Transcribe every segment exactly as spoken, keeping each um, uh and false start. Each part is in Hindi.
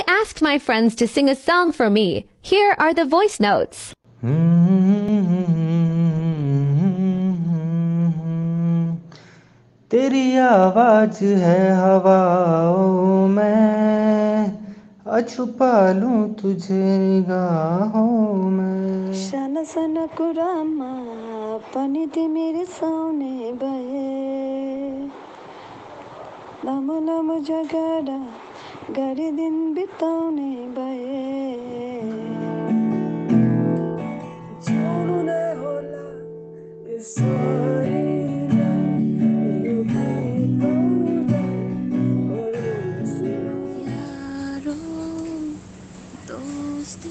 asked my friends to sing a song for me. Here are the voice notes. तेरी आवाज है हवाओं में, छुपा लूं तुझे निगाहों में। साना साना कुरामा पनि तिमीले साउने भए, लामो लामो झगडा गरी दिन बिताउने भए। छोड्नु नै होला यसरी नै, यो बिताउँदा यारो दोस्ती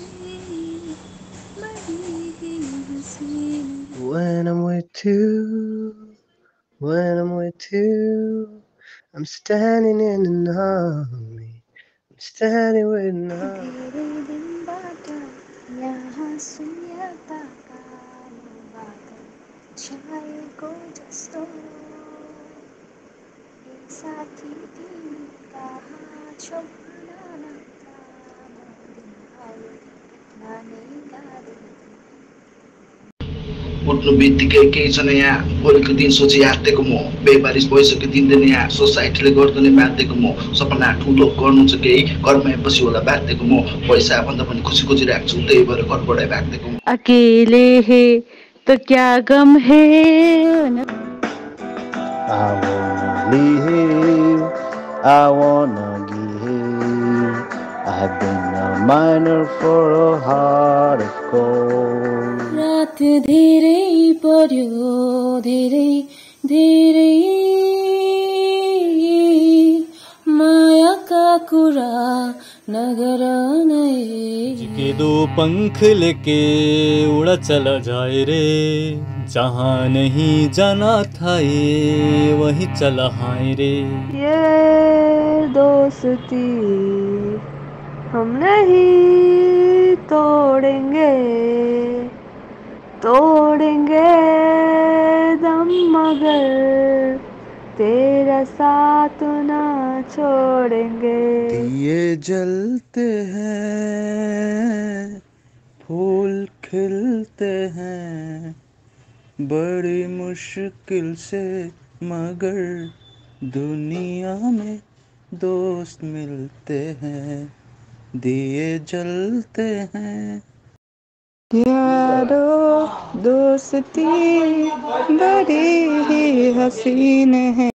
बड़ी हसीन। When I'm with you, when I'm with you, I'm standing in an army, I'm standing with an army. धेरै दिनबाट यहाँ शून्यताका बादल छाएको जस्तो, एक साथी तिमी कहाँ छौ भन न त, म दिनहरू भेट्न नै गाह्रो। उठ्नु बित्तिकै केही छैन यहाँ, भोलिको दिन सोची हातेको म, बेबारिस भइसक्यो दिँदैन यहाँ, सोसाइटीले गर्दैन बाँधेको म, सपना ठुलो गर्नु छ केही, घरमा पछि होला बाँधेको म, पैसा भन्दा पनि खुसी खोजिरहेको छु, त्यही भएर घरबाटै भाग्देको म। अकेले है तो क्या गम है, I wanna live, I wanna give, I've been a miner for a heart of gold. रात धेरै पर्यो धेरै धेरै, मायाका कुरा नगर नै। के दो पंख लेके उड़ा चला जाए रे, जहाँ नहीं जाना था ये वहीं चला हाय रे। ये दोस्ती हम नहीं तोड़ेंगे, तोड़ेंगे दम मगर तेरा साथ ना छोड़ेंगे। दिए जलते हैं, फूल खिलते हैं, बड़ी मुश्किल से मगर दुनिया में दोस्त मिलते हैं, दिए जलते हैं। यारो दोस्ती बड़ी ही हसीन है।